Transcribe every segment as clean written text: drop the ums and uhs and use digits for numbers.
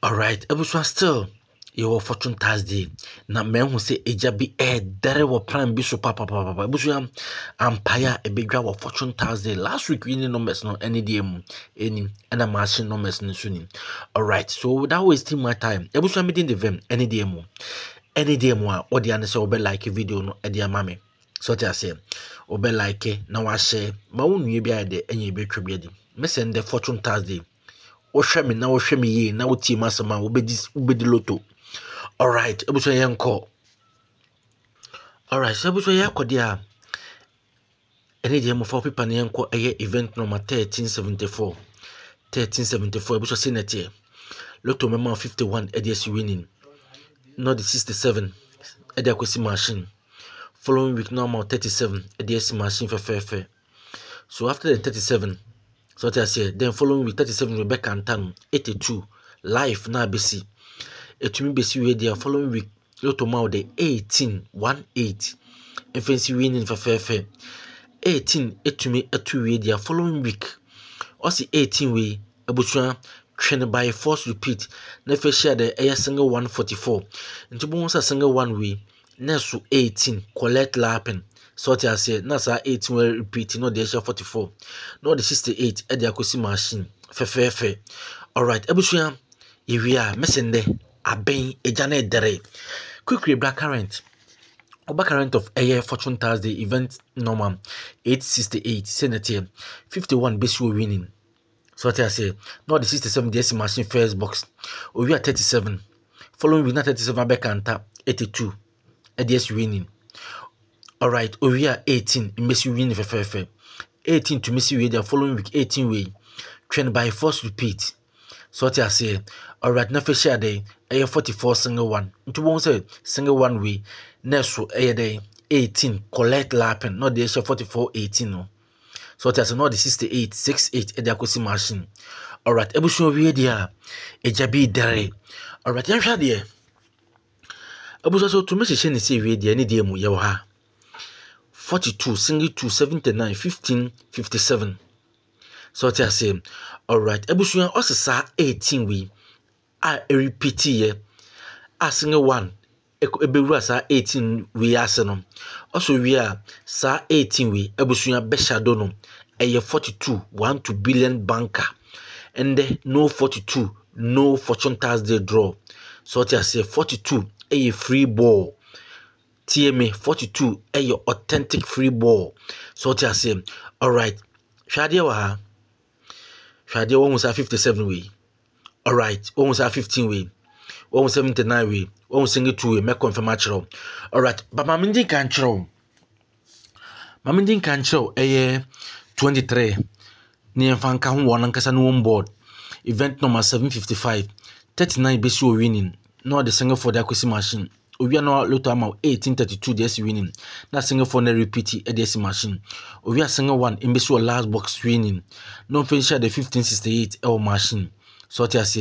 Alright, ebusua still your fortune Thursday. Na men who say eja bi dere wo plan bi so papa. Ebusua ampaya ebedwa wo fortune Thursday. Last week we need numbers no any day mu any and a machine numbers no suni. Alright, so without wasting my time, ebusua meeting the vem any day mu. Any day mu a odi an say obe like video no e dia mame. So I say obe like na wa share ma wonu bi ade enye be twebe adi. Me send the fortune Thursday. Wohwɛ me na wohwɛ me ye na wotie masama wobedi lotto. Alright, ebuso yenko. Alright, so ebuso yakodi a ene de mo for paper na yenko eye event number 1374 ebuso senate lotto mema 51 edies winning. Not the 67 edi akwesi machine. Following week normal 37 edies machine fe. So after the 37, so I say then following week 37 Rebecca Antan 82 life na besi. Etumi besi we there following week lotto ma de 18 fancy winning fe 18 etumi etu we there following week osi 18 we ebusua twene by force repeat na fe share the air single 144 nti bo sa single one we na so 18 collect lapping. So I say na sa 18 will repeat no the 44 no the 68 e the akosi machine fe. Alright, ebusua yewia mesende aben ejana edere quickly black current of air fortune Thursday event normal 868 senate 51 base winning. So I say no the 67 the machine first box we are 37 following with 37 back and tap 82 ADS winning. Alright, we are 18 in Messi win for 18 to Messi way the following week 18 way trained by force repeat. So I say alright na share day 44 single one into one say single one way next so day 18 collect lapping not the 44 18 no. So I say not the 68 68 the akosi machine. Alright, ebusun we there ejabi dere. Alright, yan hwa there ebusun so to me say say we there any day mu ye ha 42 single 2 79 15 57. So I say alright ebusuan osesa 18 we a repeat ye a single one ebewura sa 18 we ase no also we a sa 18 we ebusuan be shadow no eye 42 1 to billion banker and then no 42 no fortune Thursday draw. So I say 42 a free ball. TMA 42 your authentic free ball. So I say alright Shadia wa Shadia almost 57 way. Alright, almost 15 way. Almost 79 way. Almost single 2 way. Make confirm actual. Alright, but mamindin can show. Mamindin can show 23 ni mfanka hu won nkasa no on board. Event number 755 39 base winning. No the single for the akwesi machine. We are now lotto amount 1832 DS winning. Na single for na repeat DS machine. We are single one in base last box winning. No finish the 1568 L machine. So I say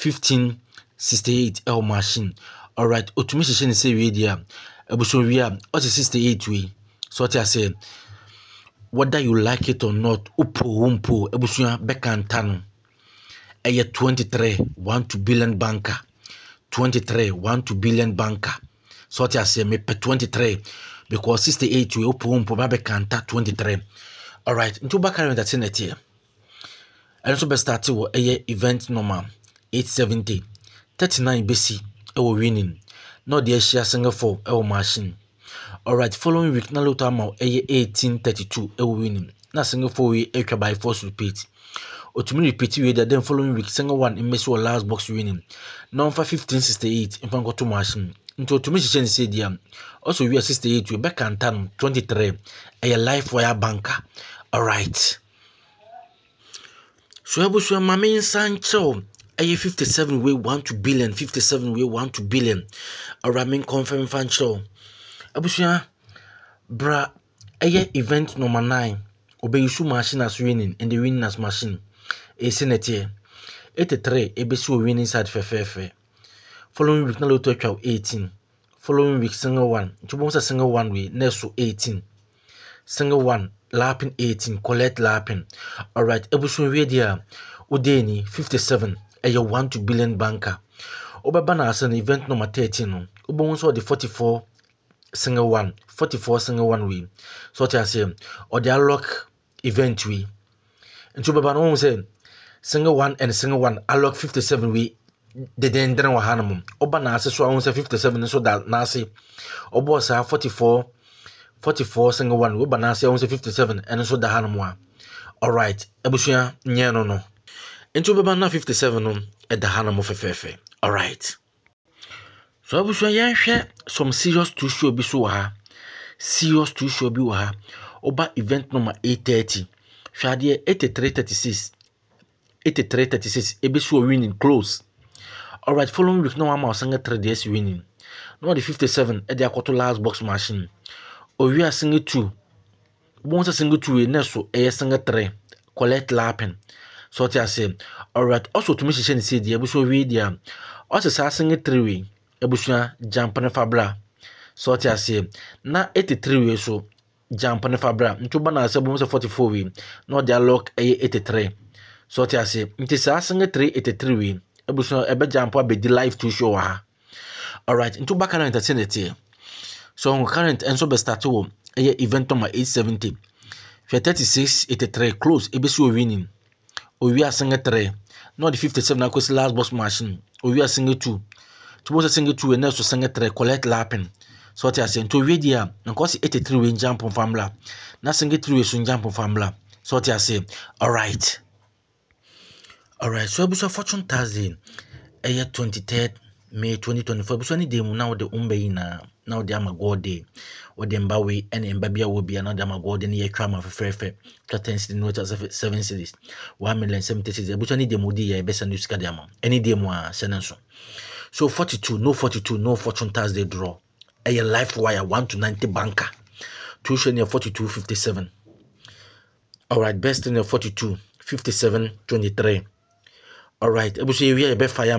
1568 L machine. Alright, automation say we there. Ebuso we are 68 way. So I say whether you like it or not, upo ebuso bekantano. 23 1 to billion banker. 23 1 to billion banker. So I say me 23 because 68 we open babe kanta 23. Alright, into back current that's in it here. And also best start to event number 870 39 BC winning. No the share single 4 machine. Alright, following week na lotto amount 1832 winning. Na single 4 we by force repeat. Otumi repeat we then following week single one in Messi last box winning. Number 1568 in Pankoto machine. Into Otumi say there. Also we are 68 we back and 23 a life wire banker. Alright. So ebusu mama Sancho a 57 way 1 to billion 57 way 1 to billion. Alright, confirm fan show. Ebusu bra a event number 9 obey issue machine as winning and the winning as machine. A senate 83 ebesi winning side fe. Following week na lotto 18. Following week single one. Chubonsa single one way next to 18. Single one lapping 18 collect lapping. Alright, ebusu we there udeni 57 a 1 to billion banker. Obeba na ase event number 13 no. Obo so the 44 single one we. So what I say or the unlock event we. Nti obeba no say single one and single one unlock 57 we. The dendren wa hanum. Oba na ase so I say 57 so that na ase. Obo say 44 single one. Oba na ase I say 57 and so da hanum wa. All right. Ebusua nye no. Nti obeba na 57 no e da hanum fefefe. All right. So ebusua yan hwe some serious to show bi so ha. Serious to show bi wa ha. Oba event number 830. Hwade 8336. 8336 ebi so winning close. All right, following week no one more single 3 days winning. No the 57 e dey akoto last box machine. Owi a single 2. Once a single 2 na so e single 3 collect lapping. So what I say. All right, also to me she say dey ebi so wi dia. Also say single 3 we ebusua jump na fabra. So what I say. Na 83 we so jump na fabra. Ntuba na say bo 44 we. No dey lock 83. So what I say. Nti say single 3 83 we. Ebusua ebe jump be di live to show ha. All right, into back current entertainment. So current and so be start to event number 870. 36 83 close ebe so winning. Owi a single 3. No the 57 na kwesi last box machine. Owi a single 2. To both single 2 and also single 3 collect lapping. So what I say to we dia na kwesi 83 we jump on famla. Na single 3 we so jump on famla. So what I say. All right. So ebusa fortune Thursday 23rd May 2024 ebusa ni day mu na de umbe na now de amagod day o de mbawe ene mbabia wo bia na de amagod ne ye twa ma fefefe captaincy no 7 series 1,076 ebusa ni day mu di ya ebesa no sika de ama any day mu a senenso. So 42 no fortune Thursday draw life wire 1 to 90 banker tuition near 42.57. All right, best in 42.57.23. All right, ebusa we be fire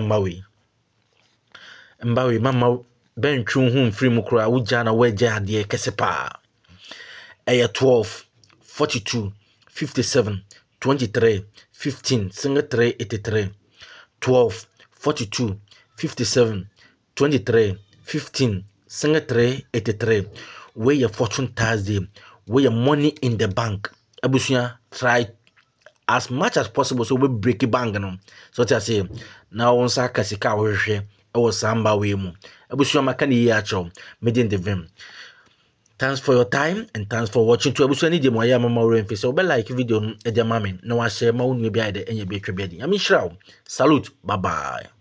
mbawe mama ben twu hu free mu kura wuja na weje ade kesepa 12 42 57 23 15 single 3 83 12 42 57 23 15 single 3 83 where your fortune Thursday where your money in the bank ebusa try as much as possible so we break it bank no. So I say now on sa kasika wo hwehwe e wo samba we mu ebusu maka ne yi acho medin the vim. Thanks for your time and thanks for watching to ebusu ni de mo ya mama wo remfi so be like video no e de mama na wa share ma wonu bi ade enye be twebe de. Ami shraw. Salute. Bye bye.